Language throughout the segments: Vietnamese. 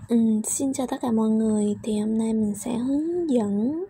Xin chào tất cả mọi người. Thì hôm nay mình sẽ hướng dẫn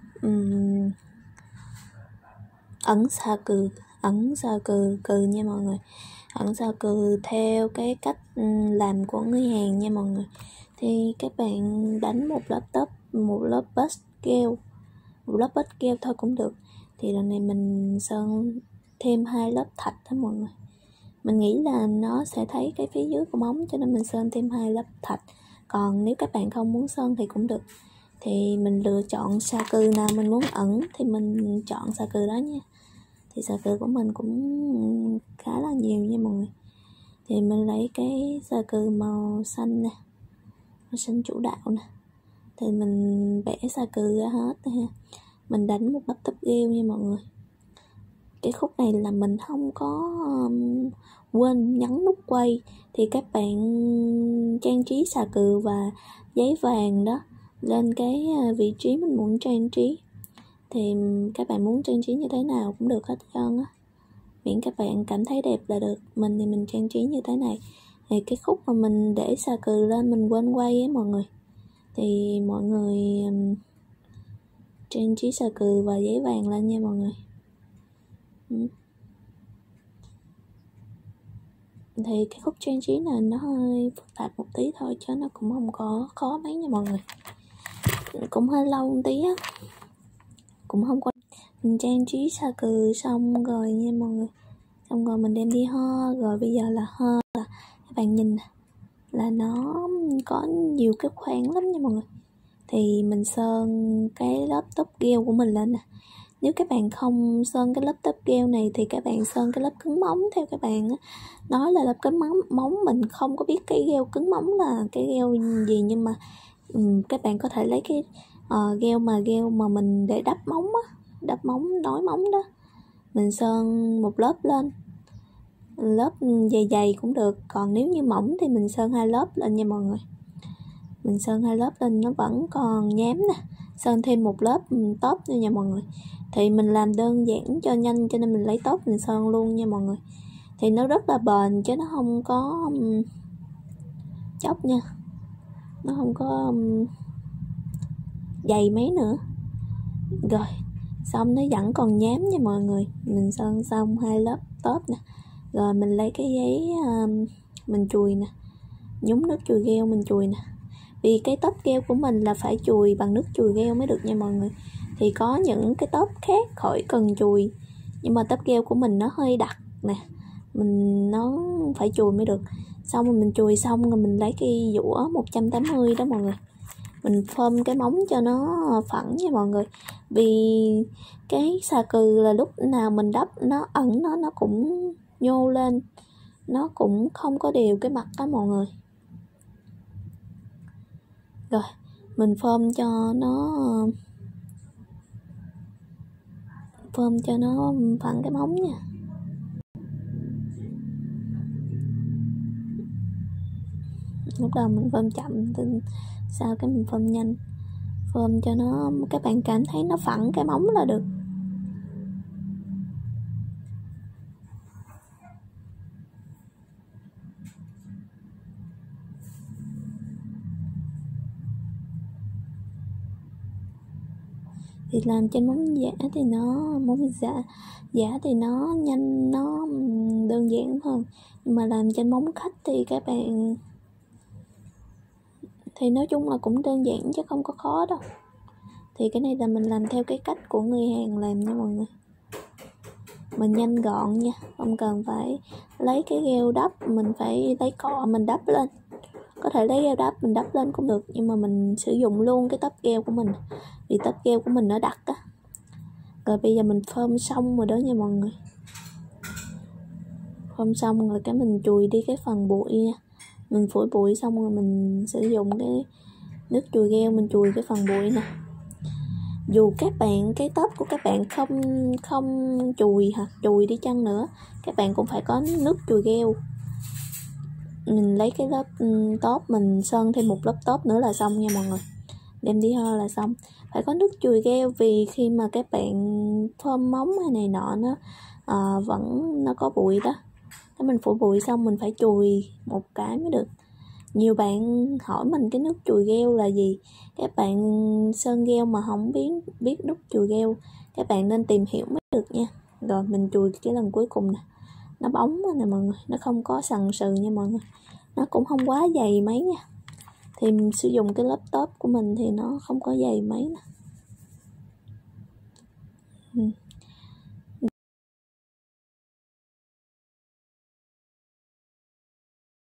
ẩn xà cừ nha mọi người. Ẩn xà cừ theo cái cách làm của người Hàn nha mọi người. Thì các bạn đánh một lớp base gel thôi cũng được. Thì lần này mình sơn thêm 2 lớp thạch đó mọi người. Mình nghĩ là nó sẽ thấy cái phía dưới của móng, cho nên mình sơn thêm 2 lớp thạch. Còn nếu các bạn không muốn sơn thì cũng được. Thì mình lựa chọn xà cừ nào mình muốn ẩn thì mình chọn xà cừ đó nha. Thì xà cừ của mình cũng khá là nhiều nha mọi người. Thì mình lấy cái xà cừ màu xanh nè, màu xanh chủ đạo nè. Thì mình vẽ xà cừ ra hết ha. Mình đánh một lớp top gel nha mọi người. Cái khúc này là mình không có quên nhấn nút quay. Thì các bạn trang trí xà cừ và giấy vàng đó lên cái vị trí mình muốn trang trí. Thì các bạn muốn trang trí như thế nào cũng được hết trơn á, miễn các bạn cảm thấy đẹp là được. Mình thì mình trang trí như thế này. Thì cái khúc mà mình để xà cừ lên mình quên quay á mọi người, thì mọi người trang trí xà cừ và giấy vàng lên nha mọi người. Thì cái khúc trang trí này nó hơi phức tạp một tí thôi, chứ nó cũng không có khó mấy nha mọi người. Cũng hơi lâu một tí á, cũng không có. Mình trang trí xà cừ xong rồi nha mọi người. Xong rồi mình đem đi ho. Rồi bây giờ là ho là các bạn nhìn là nó có nhiều cái khoáng lắm nha mọi người. Thì mình sơn cái lớp top gel của mình lên nè. Nếu các bạn không sơn cái lớp top gel này thì các bạn sơn cái lớp cứng móng. Theo các bạn nói là lớp cứng móng, mình không có biết cái gel cứng móng là cái gel gì, nhưng mà các bạn có thể lấy cái gel mà mình để đắp móng á, đắp móng nối móng đó. Mình sơn một lớp lên, lớp dày cũng được. Còn nếu như mỏng thì mình sơn 2 lớp lên nha mọi người. Mình sơn 2 lớp lên nó vẫn còn nhám nè. Sơn thêm một lớp top nữa nha mọi người. Thì mình làm đơn giản cho nhanh, cho nên mình lấy top mình sơn luôn nha mọi người. Thì nó rất là bền chứ nó không có chóc nha. Nó không có dày mấy nữa. Rồi xong nó vẫn còn nhám nha mọi người. Mình sơn xong 2 lớp top nè. Rồi mình lấy cái giấy mình chùi nè, nhúng nước chùi gel mình chùi nè. Vì cái top gel của mình là phải chùi bằng nước chùi gel mới được nha mọi người. Thì có những cái top khác khỏi cần chùi, nhưng mà top gel của mình nó hơi đặc nè, nó phải chùi mới được. Xong rồi mình chùi xong rồi mình lấy cái dũa 180 đó mọi người. Mình phơm cái móng cho nó phẳng nha mọi người. Vì cái xà cừ là lúc nào mình đắp nó ẩn nó cũng nhô lên, nó cũng không có đều cái mặt đó mọi người. Rồi mình phơm cho nó phẳng cái móng nha. Lúc đầu mình phơm chậm, sau cái mình phơm nhanh. Phơm cho nó, các bạn cảm thấy nó phẳng cái móng là được. Thì làm trên móng giả thì nó nhanh, nó đơn giản hơn. Nhưng mà làm trên móng khách thì các bạn, thì nói chung là cũng đơn giản chứ không có khó đâu. Thì cái này là mình làm theo cái cách của người Hàn làm nha mọi người. Mình nhanh gọn nha, không cần phải lấy cái gel đắp, mình phải lấy cọ mình đắp lên. Có thể lấy gel đắp mình đắp lên cũng được, nhưng mà mình sử dụng luôn cái top gel của mình, vì top gel của mình nó đặc á. Rồi bây giờ mình phơm xong rồi đó nha mọi người. Phơm xong rồi cái mình chùi đi cái phần bụi nha. Mình phủi bụi xong rồi mình sử dụng cái nước chùi gel mình chùi cái phần bụi nè. Dù các bạn cái top của các bạn không chùi đi chăng nữa, các bạn cũng phải có nước chùi gel. Mình lấy cái lớp top mình sơn thêm một lớp top nữa là xong nha mọi người. Đem đi ho là xong. Phải có nước chùi gel, vì khi mà các bạn phơm móng hay này nọ nó có bụi đó. Nếu mình phủ bụi xong mình phải chùi một cái mới được. Nhiều bạn hỏi mình cái nút chùi gheo là gì. Các bạn sơn gheo mà không biết nút chùi gheo, các bạn nên tìm hiểu mới được nha. Rồi mình chùi cái lần cuối cùng nè, nó bóng nè mọi người, nó không có sần sừ nha mọi người, nó cũng không quá dày mấy nha. Thì mình sử dụng cái laptop của mình thì nó không có dày mấy nè.